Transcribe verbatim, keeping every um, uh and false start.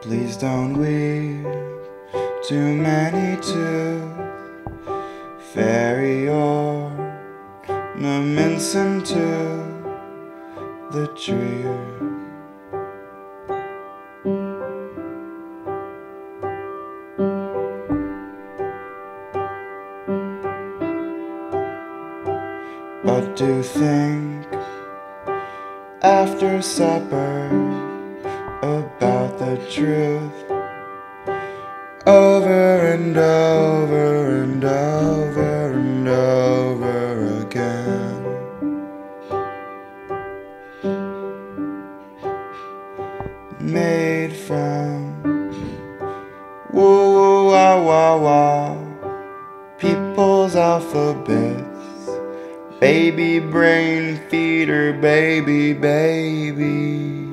Please don't weep too many to fairy ornaments into the tree. But do think after supper about the truth over and over and over and over again. Made from woo woo wah wah wah people's alphabets. Baby brain feeder, baby, baby.